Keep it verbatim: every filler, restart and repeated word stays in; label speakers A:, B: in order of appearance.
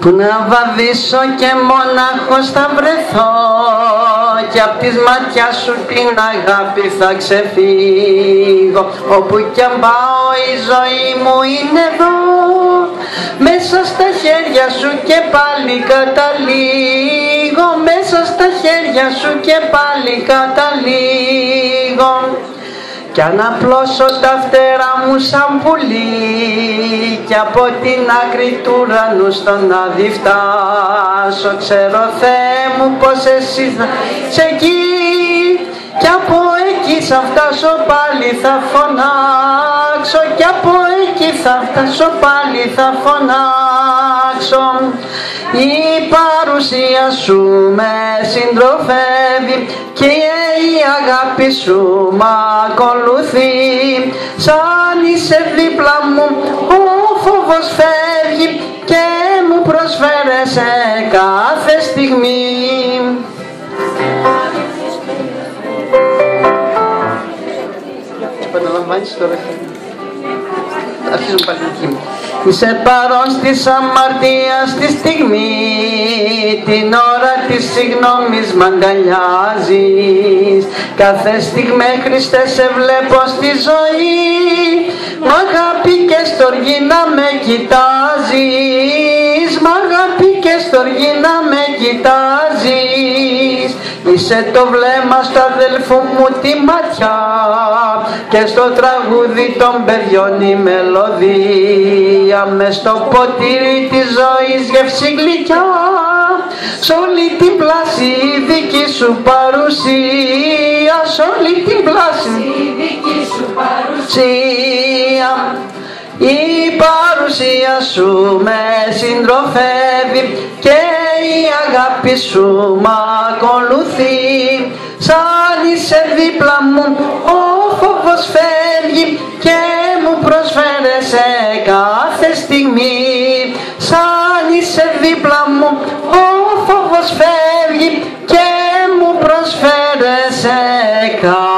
A: Που να βαδίσω και μονάχος θα βρεθώ κι απ' της ματιάς σου την αγάπη θα ξεφύγω. Όπου κι αν πάω η ζωή μου είναι εδώ, μέσα στα χέρια σου και πάλι καταλήγω, μέσα στα χέρια σου και πάλι καταλήγω. Κι αν απλώσω τα φτερά μου σαν πουλί κι από την άκρη του ουρανού στον άδει φτάσω, ξέρω Θεέ μου πως εσύ θα είσαι εκεί κι από εκεί θα φτάσω πάλι θα φωνάξω, κι από εκεί θα φτάσω πάλι θα φωνάξω. Η παρουσία σου με συντροφεύει και η αγάπη σου μ' ακολουθεί. Σαν είσαι δίπλα μου ο φόβος φεύγει και μου προσφέρεσαι κάθε στιγμή. Επαναλαμβάνεις τώρα. Αρχίζουμε πάλι εκεί. Είσαι παρόν στις αμαρτίας τη στιγμή, την ώρα της συγγνώμης μ' αγκαλιάζεις. Κάθε στιγμή Χριστέ σε βλέπω στη ζωή, μ' αγάπη και στοργή να με κοιτάζεις, μ' αγάπη και στοργή να με κοιτάζεις. Είσαι το βλέμμα στο αδελφό μου τη ματιά και στο τραγούδι των παιδιών η μελωδία, μες στο ποτήρι της ζωής γεύση γλυκιά, σ' όλη την πλάση η δική σου παρουσία, σ' όλη την πλάση η δική σου παρουσία. Η παρουσία σου με συντροφεύει και η αγάπη σου μ' ακολουθεί. Σαν είσαι δίπλα μου ο φόβος φεύγει και μου προσφέρεσαι κάθε στιγμή. Σαν είσαι δίπλα μου ο φόβος φεύγει και μου προσφέρεσαι κάθε στιγμή.